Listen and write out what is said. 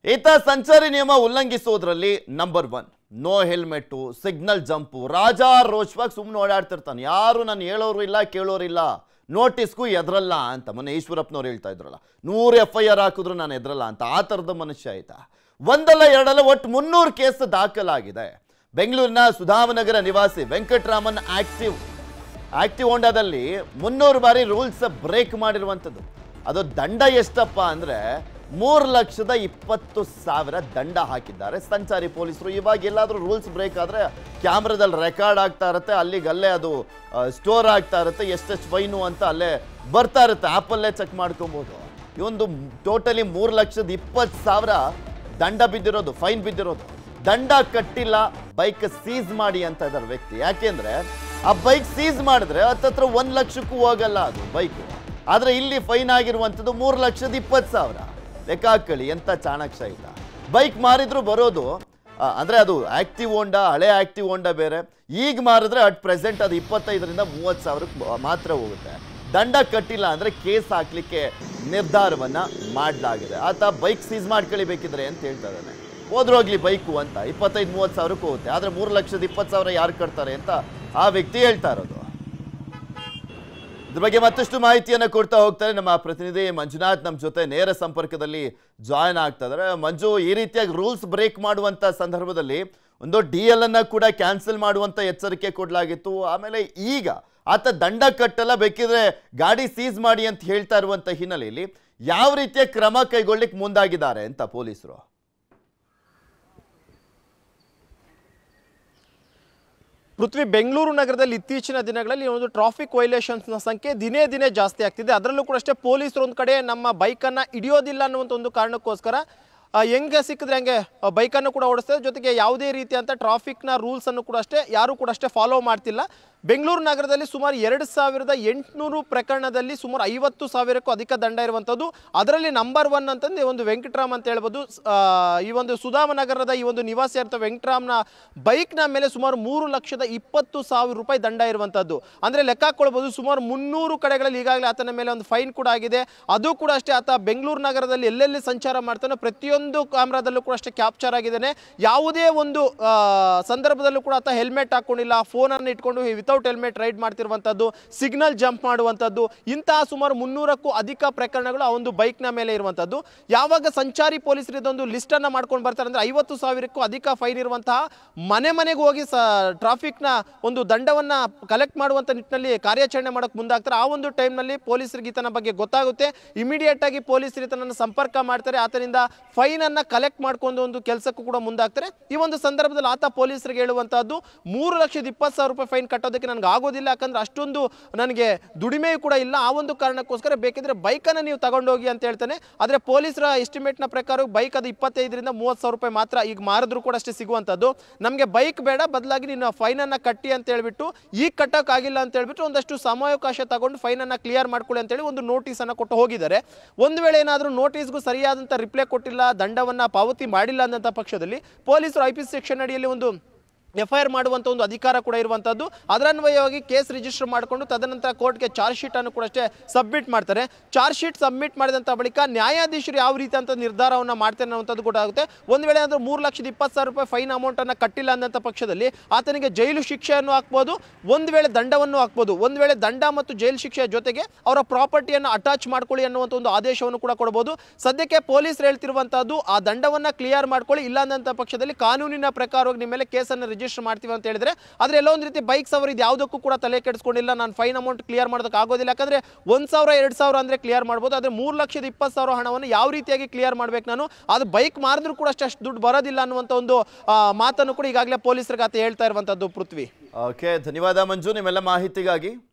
ಈತ ಸಂಚಾರಿ ನಿಯಮ ಉಲ್ಲಂಘಿಸೋದ್ರಲ್ಲಿ number 1 no helmet signal jump ರಾಜಾರೋಷವಾಗಿ ಸುಮ್ಮನೆ ಓಡಾಡ್ತಿರ್ತಾನೆ ಯಾರು ನಾನು ಹೇಳೋರು ಇಲ್ಲ ಕೇಳೋರು ಇಲ್ಲ ನೋಟಿಸ್ಗೂ ಎದ್ರಲ್ಲ ಅಂತ ಮೊನ್ನೆ ಈಶ್ವರಪ್ಪನವ್ರು ಹೇಳ್ತಾ ಇದ್ರಲ್ಲ 100 FIR ಹಾಕಿದ್ರು ನಾನು ಎದ್ರಲ್ಲ ಅಂತ ಆ ಥರದ ಮನುಷ್ಯ ಆಯ್ತಾ ಒಂದಲ್ಲ ಎರಡಲ್ಲ ಒಟ್ಟು 300 ಕೇಸ್ ದಾಖಲಾಗಿದೆ ಬೆಂಗಳೂರಿನ ಸುಧಾಮನಗರ ನಿವಾಸಿ ವೆಂಕಟರಾಮನ್ ಆಕ್ಟಿವ್ ಹೋಂಡಾದಲ್ಲಿ 300 ಬಾರಿ ರೂಲ್ಸ್ ಬ್ರೇಕ್ ಮಾಡಿರುವಂಥದ್ದು ಅದು ದಂಡ ಎಷ್ಟಪ್ಪ ಅಂದರೆ 3,20,000 ದಂಡ ಹಾಕಿದ್ದಾರೆ ಸಂಚಾರಿ ಪೊಲೀಸರು ಇವಾಗ ಎಲ್ಲಾದರೂ ರೂಲ್ಸ್ ಬ್ರೇಕ್ ಆದರೆ ಕ್ಯಾಮ್ರಾದಲ್ಲಿ ರೆಕಾರ್ಡ್ ಆಗ್ತಾ ಇರುತ್ತೆ ಅಲ್ಲಿಗಲ್ಲೇ ಅದು ಸ್ಟೋರ್ ಆಗ್ತಾ ಇರುತ್ತೆ ಎಷ್ಟೆಷ್ಟು ಫೈನು ಅಂತ ಅಲ್ಲೇ ಬರ್ತಾ ಇರುತ್ತೆ ಆ್ಯಪಲ್ಲೇ ಚೆಕ್ ಮಾಡ್ಕೊಬೋದು ಇವೊಂದು ಟೋಟಲಿ 3,20,000 ದಂಡ ಬಿದ್ದಿರೋದು ಫೈನ್ ಬಿದ್ದಿರೋದು ದಂಡ ಕಟ್ಟಿಲ್ಲ ಬೈಕ್ ಸೀಸ್ ಮಾಡಿ ಅಂತ ಇದ್ದಾರೆ ವ್ಯಕ್ತಿ ಯಾಕೆಂದ್ರೆ ಆ ಬೈಕ್ ಸೀಸ್ ಮಾಡಿದ್ರೆ ಹತ್ತತ್ರ 1 ಲಕ್ಷಕ್ಕೂ ಹೋಗಲ್ಲ ಅದು ಬೈಕ್ ಆದರೆ ಇಲ್ಲಿ ಫೈನ್ ಆಗಿರುವಂಥದ್ದು 3,20,000 ಲೆಕ್ಕ ಹಾಕೊಳ್ಳಿ ಎಂತ ಚಾಣಾಕ್ಷ ಇಲ್ಲ ಬೈಕ್ ಮಾರಿದ್ರು ಬರೋದು ಅಂದರೆ ಅದು ಆಕ್ಟಿವ್ ಹೋಂಡಾ ಹಳೆ ಆಕ್ಟಿವ್ ಹೋಂಡಾ ಬೇರೆ ಈಗ ಮಾರಿದ್ರೆ ಅಟ್ ಪ್ರೆಸೆಂಟ್ ಅದು 25,000ರಿಂದ 30,000 ಮಾತ್ರ ಹೋಗುತ್ತೆ ದಂಡ ಕಟ್ಟಿಲ್ಲ ಅಂದರೆ ಕೇಸ್ ಹಾಕ್ಲಿಕ್ಕೆ ನಿರ್ಧಾರವನ್ನು ಮಾಡಲಾಗಿದೆ ಆತ ಬೈಕ್ ಸೀಸ್ ಮಾಡ್ಕೊಳ್ಳಿಬೇಕಿದ್ರೆ ಅಂತ ಹೇಳ್ತಾ ಇದ್ದಾನೆ ಹೋದ್ರೋಗ್ಲಿ ಬೈಕು ಅಂತ 25,000-30,000 ಹೋಗುತ್ತೆ ಆದರೆ 3,20,000 ಯಾರು ಕಟ್ತಾರೆ ಅಂತ ಆ ವ್ಯಕ್ತಿ ಹೇಳ್ತಾ ಇರೋದು ಇದ್ರ ಬಗ್ಗೆ ಮತ್ತಷ್ಟು ಮಾಹಿತಿಯನ್ನು ಕೊಡ್ತಾ ಹೋಗ್ತಾರೆ ನಮ್ಮ ಪ್ರತಿನಿಧಿ ಮಂಜುನಾಥ್ ನಮ್ಮ ಜೊತೆ ನೇರ ಸಂಪರ್ಕದಲ್ಲಿ ಜಾಯ್ನ್ ಆಗ್ತಾ ಇದ್ದಾರೆ ಮಂಜು ಈ ರೀತಿಯಾಗಿ ರೂಲ್ಸ್ ಬ್ರೇಕ್ ಮಾಡುವಂಥ ಸಂದರ್ಭದಲ್ಲಿ ಒಂದು DL ಅನ್ನ ಕೂಡ ಕ್ಯಾನ್ಸಲ್ ಮಾಡುವಂಥ ಎಚ್ಚರಿಕೆ ಕೊಡಲಾಗಿತ್ತು ಆಮೇಲೆ ಈಗ ಆತ ದಂಡ ಕಟ್ಟಲ್ಲ ಬೇಕಿದ್ರೆ ಗಾಡಿ ಸೀಸ್ ಮಾಡಿ ಅಂತ ಹೇಳ್ತಾ ಇರುವಂಥ ಹಿನ್ನೆಲೆಯಲ್ಲಿ ಯಾವ ರೀತಿಯ ಕ್ರಮ ಕೈಗೊಳ್ಳಿಕ್ಕೆ ಮುಂದಾಗಿದ್ದಾರೆ ಅಂತ ಪೊಲೀಸರು ಪೃಥ್ವಿ ಬೆಂಗಳೂರು ನಗರದಲ್ಲಿ ಇತ್ತೀಚಿನ ದಿನಗಳಲ್ಲಿ ಒಂದು ಟ್ರಾಫಿಕ್ ವೈಲೇಷನ್ಸ್ನ ಸಂಖ್ಯೆ ದಿನೇ ದಿನೇ ಜಾಸ್ತಿ ಆಗ್ತಿದೆ ಅದರಲ್ಲೂ ಕೂಡ ಅಷ್ಟೇ ಪೊಲೀಸರು ಒಂದು ಕಡೆ ನಮ್ಮ ಬೈಕನ್ನು ಹಿಡಿಯೋದಿಲ್ಲ ಅನ್ನುವಂಥ ಒಂದು ಕಾರಣಕ್ಕೋಸ್ಕರ ಹೆಂಗೆ ಸಿಕ್ಕಿದ್ರೆ ಹಂಗೆ ಬೈಕನ್ನು ಕೂಡ ಓಡಿಸ್ತಾರೆ ಜೊತೆಗೆ ಯಾವುದೇ ರೀತಿಯಂಥ ಟ್ರಾಫಿಕ್ನ ರೂಲ್ಸನ್ನು ಕೂಡ ಅಷ್ಟೇ ಯಾರೂ ಕೂಡ ಅಷ್ಟೇ ಫಾಲೋ ಮಾಡ್ತಿಲ್ಲ ಬೆಂಗಳೂರು ನಗರದಲ್ಲಿ ಸುಮಾರು 2,800 ಪ್ರಕರಣದಲ್ಲಿ ಸುಮಾರು 50,000ಕ್ಕೂ ಅಧಿಕ ದಂಡ ಇರುವಂಥದ್ದು ಅದರಲ್ಲಿ ನಂಬರ್ 1 ಅಂತಂದು ಒಂದು ವೆಂಕಟರಾಮ್ ಅಂತ ಹೇಳ್ಬೋದು ಈ ಒಂದು ಸುಧಾಮನಗರದ ಈ ಒಂದು ನಿವಾಸಿ ಅಂತ ವೆಂಕಟರಾಮ್ನ ಬೈಕ್ನ ಮೇಲೆ ಸುಮಾರು 3,20,000 ರೂಪಾಯಿ ದಂಡ ಇರುವಂಥದ್ದು ಅಂದರೆ ಲೆಕ್ಕ ಹಾಕ್ಕೊಳ್ಬೋದು ಸುಮಾರು 300 ಕಡೆಗಳಲ್ಲಿ ಈಗಾಗಲೇ ಆತನ ಮೇಲೆ ಒಂದು ಫೈನ್ ಕೂಡ ಆಗಿದೆ ಅದು ಕೂಡ ಅಷ್ಟೇ ಆತ ಬೆಂಗಳೂರು ನಗರದಲ್ಲಿ ಎಲ್ಲೆಲ್ಲಿ ಸಂಚಾರ ಮಾಡ್ತಾನೋ ಪ್ರತಿಯೊಂದು ಕ್ಯಾಮ್ರಾದಲ್ಲೂ ಕೂಡ ಅಷ್ಟೇ ಕ್ಯಾಪ್ಚರ್ ಆಗಿದ್ದಾನೆ ಯಾವುದೇ ಒಂದು ಸಂದರ್ಭದಲ್ಲೂ ಕೂಡ ಆತ ಹೆಲ್ಮೆಟ್ ಹಾಕ್ಕೊಂಡಿಲ್ಲ ಫೋನನ್ನು ಇಟ್ಕೊಂಡು ವಿತೌಟ್ ಹೆಲ್ಮೆಟ್ ರೈಡ್ ಮಾಡ್ತಿರುವಂಥದ್ದು ಸಿಗ್ನಲ್ ಜಂಪ್ ಮಾಡುವಂಥದ್ದು ಇಂತಹ ಸುಮಾರು 300ಕ್ಕೂ ಅಧಿಕ ಪ್ರಕರಣಗಳು ಆ ಒಂದು ಬೈಕ್ನ ಮೇಲೆ ಇರುವಂಥದ್ದು ಯಾವಾಗ ಸಂಚಾರಿ ಪೊಲೀಸರು ಇದೊಂದು ಲಿಸ್ಟನ್ನು ಮಾಡ್ಕೊಂಡು ಬರ್ತಾರೆ ಅಂದರೆ 50,000ಕ್ಕೂ ಅಧಿಕ ಫೈನ್ ಇರುವಂತಹ ಮನೆಗೆ ಹೋಗಿ ಟ್ರಾಫಿಕ್ನ ಒಂದು ದಂಡವನ್ನು ಕಲೆಕ್ಟ್ ಮಾಡುವಂಥ ನಿಟ್ಟಿನಲ್ಲಿ ಕಾರ್ಯಾಚರಣೆ ಮಾಡೋಕ್ಕೆ ಮುಂದಾಗ್ತಾರೆ ಆ ಒಂದು ಟೈಮ್ನಲ್ಲಿ ಪೊಲೀಸರಿಗೆ ಈತನ ಬಗ್ಗೆ ಗೊತ್ತಾಗುತ್ತೆ ಇಮಿಡಿಯೇಟ್ ಆಗಿ ಪೊಲೀಸರು ಈತನನ್ನು ಸಂಪರ್ಕ ಮಾಡ್ತಾರೆ ಆತನಿಂದ ಫೈನನ್ನು ಕಲೆಕ್ಟ್ ಮಾಡ್ಕೊಂಡು ಒಂದು ಕೆಲಸಕ್ಕೂ ಕೂಡ ಮುಂದಾಗ್ತಾರೆ ಈ ಒಂದು ಸಂದರ್ಭದಲ್ಲಿ ಆತ ಪೊಲೀಸರಿಗೆ ಹೇಳುವಂಥದ್ದು 3,20,000 ರೂಪಾಯಿ ಫೈನ್ ಕಟ್ಟೋದಕ್ಕೆ ನನಗೆ ಆಗೋದಿಲ್ಲ ಯಾಕಂದ್ರೆ ಅಷ್ಟೊಂದು ನನಗೆ ದುಡಿಮೆಯೂ ಕೂಡ ಇಲ್ಲ ಆ ಒಂದು ಕಾರಣಕ್ಕೋಸ್ಕರ ಬೇಕಿದ್ರೆ ಬೈಕನ್ನು ನೀವು ತಗೊಂಡೋಗಿ ಅಂತ ಹೇಳ್ತಾನೆ ಆದರೆ ಪೊಲೀಸರ ಎಸ್ಟಿಮೇಟ್ನ ಪ್ರಕಾರ ಬೈಕ್ ಅದು 25,000ರಿಂದ 30,000 ರೂಪಾಯಿ ಮಾತ್ರ ಈಗ ಮಾರಿದ್ರು ಕೂಡ ಅಷ್ಟೇ ಸಿಗುವಂಥದ್ದು ನಮಗೆ ಬೈಕ್ ಬೇಡ ಬದಲಾಗಿ ನೀನು ಫೈನನ್ನು ಕಟ್ಟಿ ಅಂತ ಹೇಳ್ಬಿಟ್ಟು ಈಗ ಕಟ್ಟೋಕ್ಕಾಗಿಲ್ಲ ಅಂತ ಹೇಳ್ಬಿಟ್ಟು ಒಂದಷ್ಟು ಸಮಯಾವಕಾಶ ತಗೊಂಡು ಫೈನನ್ನು ಕ್ಲಿಯರ್ ಮಾಡ್ಕೊಳ್ಳಿ ಅಂತೇಳಿ ಒಂದು ನೋಟಿಸನ್ನು ಕೊಟ್ಟು ಹೋಗಿದ್ದಾರೆ ಒಂದು ವೇಳೆ ಏನಾದರೂ ನೋಟಿಸ್ಗೂ ಸರಿಯಾದಂಥ ರಿಪ್ಲೈ ಕೊಟ್ಟಿಲ್ಲ ದಂಡವನ್ನು ಪಾವತಿ ಮಾಡಿಲ್ಲ ಅನ್ನೋಂಥ ಪಕ್ಷದಲ್ಲಿ ಪೊಲೀಸರು IPC ಸೆಕ್ಷನ್ ಅಡಿಯಲ್ಲಿ ಒಂದು FIR ಮಾಡುವಂಥ ಒಂದು ಅಧಿಕಾರ ಕೂಡ ಇರುವಂಥದ್ದು ಅದರನ್ವಯವಾಗಿ ಕೇಸ್ ರಿಜಿಸ್ಟರ್ ಮಾಡಿಕೊಂಡು ತದನಂತರ ಕೋರ್ಟ್ಗೆ ಚಾರ್ಜ್ ಶೀಟನ್ನು ಕೂಡ ಅಷ್ಟೇ ಸಬ್ಮಿಟ್ ಮಾಡ್ತಾರೆ ಚಾರ್ಜ್ ಶೀಟ್ ಸಬ್ಮಿಟ್ ಮಾಡಿದಂಥ ಬಳಿಕ ನ್ಯಾಯಾಧೀಶರು ಯಾವ ರೀತಿ ಅಂತ ನಿರ್ಧಾರವನ್ನು ಮಾಡ್ತಾರೆ ಅನ್ನೋಂಥದ್ದು ಕೂಡ ಆಗುತ್ತೆ ಒಂದು ವೇಳೆ ಅಂದರೆ 3,20,000 ರೂಪಾಯಿ ಫೈನ್ ಅಮೌಂಟನ್ನು ಕಟ್ಟಿಲ್ಲ ಅನ್ನೋಂಥ ಪಕ್ಷದಲ್ಲಿ ಆತನಿಗೆ ಜೈಲು ಶಿಕ್ಷೆಯನ್ನು ಹಾಕ್ಬೋದು ಒಂದು ವೇಳೆ ದಂಡವನ್ನು ಹಾಕ್ಬೋದು ಒಂದು ವೇಳೆ ದಂಡ ಮತ್ತು ಜೈಲು ಶಿಕ್ಷೆಯ ಜೊತೆಗೆ ಅವರ ಪ್ರಾಪರ್ಟಿಯನ್ನು ಅಟ್ಯಾಚ್ ಮಾಡ್ಕೊಳ್ಳಿ ಅನ್ನುವಂಥ ಒಂದು ಆದೇಶವನ್ನು ಕೂಡ ಕೊಡಬಹುದು ಸದ್ಯಕ್ಕೆ ಪೊಲೀಸರು ಹೇಳ್ತಿರುವಂಥದ್ದು ಆ ದಂಡವನ್ನು ಕ್ಲಿಯರ್ ಮಾಡ್ಕೊಳ್ಳಿ ಇಲ್ಲ ಅನ್ನೋಂಥ ಪಕ್ಷದಲ್ಲಿ ಕಾನೂನಿನ ಪ್ರಕಾರವಾಗಿ ನಿಮ್ಮ ಮೇಲೆ ಕೇಸನ್ನು ರಿಜಿಸ್ಟರ್ ಮಾಡ್ತೀವಿ ಅಂತ ಹೇಳಿದ್ರೆ ಆದರೆ ಎಲ್ಲೋ ಒಂದು ರೀತಿ ಬೈಕ್ ಸವರ್ ಇದು ಯಾವುದಕ್ಕೂ ಕೂಡ ತಲೆ ಕೆಡಿಸ್ಕೊಂಡಿಲ್ಲ ನಾನು ಫೈನ್ ಅಮೌಂಟ್ ಕ್ಲಿಯರ್ ಮಾಡೋದಕ್ಕೆ ಆಗೋದಿಲ್ಲ ಯಾಕಂದ್ರೆ 1,000-2,000 ಅಂದರೆ ಕ್ಲಿಯರ್ ಮಾಡ್ಬೋದು ಆದರೆ 3,20,000 ಹಣವನ್ನು ಯಾವ ರೀತಿಯಾಗಿ ಕ್ಲಿಯರ್ ಮಾಡ್ಬೇಕು ನಾನು ಅದು ಬೈಕ್ ಮಾರಿದ್ರು ಕೂಡ ಅಷ್ಟು ದುಡ್ಡು ಬರೋದಿಲ್ಲ ಅನ್ನುವಂಥ ಒಂದು ಮಾತನ್ನು ಕೂಡ ಈಗಾಗಲೇ ಪೊಲೀಸರಿಗೆ ಆತ ಹೇಳ್ತಾ ಇರುವಂಥದ್ದು ಪೃಥ್ವಿ ಓಕೆ ಧನ್ಯವಾದ ಮಂಜು ನಿಮ್ಮೆಲ್ಲ ಮಾಹಿತಿಗಾಗಿ